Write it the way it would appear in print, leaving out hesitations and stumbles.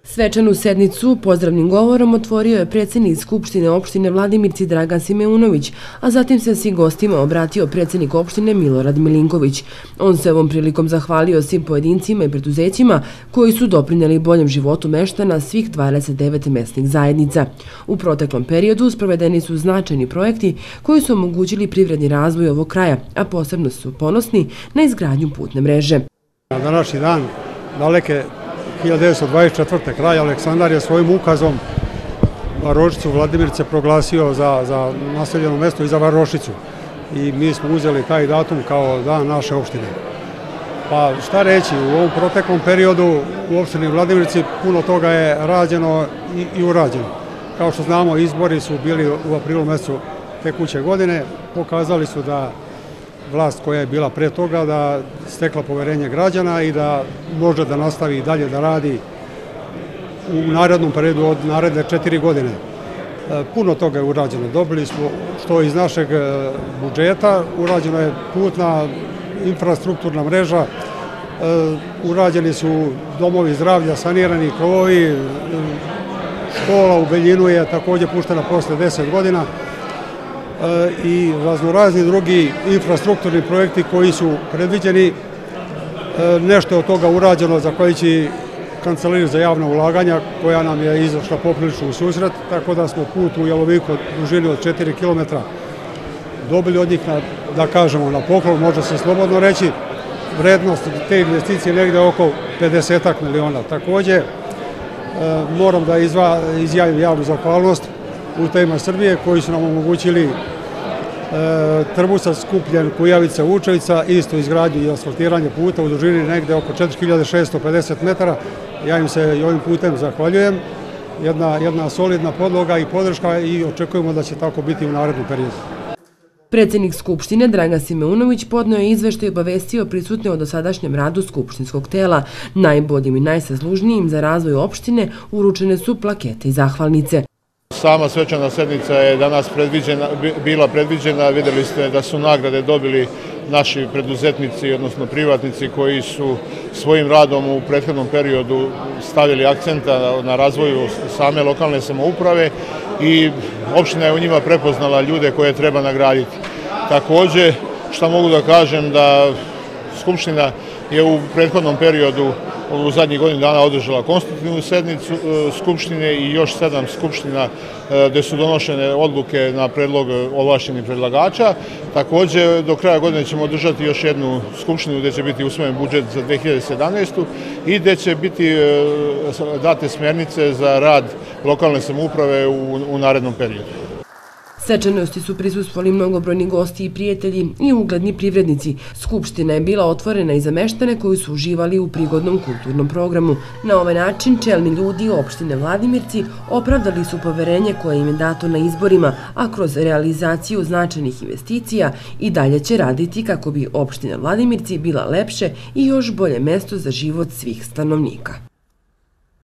Svečanu sednicu pozdravnim govorom otvorio je predsjednik Skupštine opštine Vladimirci Dragan Simeunović, a zatim se svim gostima obratio predsjednik opštine Milorad Milinković. On se ovom prilikom zahvalio svim pojedincima i preduzećima koji su doprinijeli boljem životu meštana svih 29 mesnih zajednica. U proteklom periodu sprovedeni su značajni projekti koji su omogućili privredni razvoj ovog kraja, a posebno su ponosni na izgradnju putne mreže. Na današnji dan daleke 1924. kralj Aleksandar je svojim ukazom varošicu Vladimirce proglasio za naseljeno mesto i za varošicu. I mi smo uzeli taj datum kao dan naše opštine. Pa šta reći, u ovom proteklom periodu u opštini Vladimirci puno toga je rađeno i urađeno. Kao što znamo, izbori su bili u aprilu mjesecu tekuće godine, pokazali su da vlast koja je bila pre toga da stekla poverenje građana i da može da nastavi dalje da radi u narednom periodu od naredne 4 godine. Puno toga je urađeno. Dobili smo što iz našeg budžeta, urađena je putna infrastrukturna mreža, urađeni su domovi zdravlja, sanirani krovovi, škola u Beljinu je također puštena posle 10 godina, i raznorazni drugi infrastrukturni projekti koji su predviđeni. Nešto od toga urađeno zahvaljujući Kancelariji za javna ulaganja koja nam je izašla poprilično u susret, tako da smo put u Jaloviku dužini od 4 km dobili od njih, da kažemo, na poklon, može se slobodno reći. Vrednost te investicije je negde oko 50 miliona. Također moram da izjavim javnu zahvalnost Putevima Srbije koji su nam omogućili Trbusac, Skupljen, Kujavica, Vučevica, isto izgradnju i asfaltiranje puta u dužini negde oko 4650 metara. Ja im se i ovim putem zahvaljujem. Jedna solidna podloga i podrška i očekujemo da će tako biti u narednom periodu. Predsjednik Skupštine Dragan Simeunović podneo je izveštaj i obavestio prisutne o dosadašnjem radu skupštinskog tela. Najboljim i najsaslužnijim za razvoj opštine uručene su plakete i zahvalnice. Sama svečana sednica je danas bila predviđena. Vidjeli ste da su nagrade dobili naši preduzetnici, odnosno privatnici koji su svojim radom u prethodnom periodu stavili akcenta na razvoju same lokalne samouprave i opština je u njima prepoznala ljude koje treba nagraditi. Također, što mogu da kažem, da Skupština je u prethodnom periodu u zadnjih godinu dana održala konstitutivnu sednicu Skupštine i još 7 skupština gdje su donošene odluke na predlog ovlašćenih predlagača. Također, do kraja godine ćemo održati još jednu skupštinu gdje će biti usvojen budžet za 2017. i gdje će biti date smjernice za rad lokalne samouprave u narednom periodu. Svečanosti su prisustvovali mnogobrojni gosti i prijatelji i ugledni privrednici. Skupština je bila otvorena i za meštane koji su uživali u prigodnom kulturnom programu. Na ovaj način čelni ljudi opštine Vladimirci opravdali su poverenje koje im je dato na izborima, a kroz realizaciju značajnih investicija i dalje će raditi kako bi opština Vladimirci bila lepše i još bolje mesto za život svih stanovnika.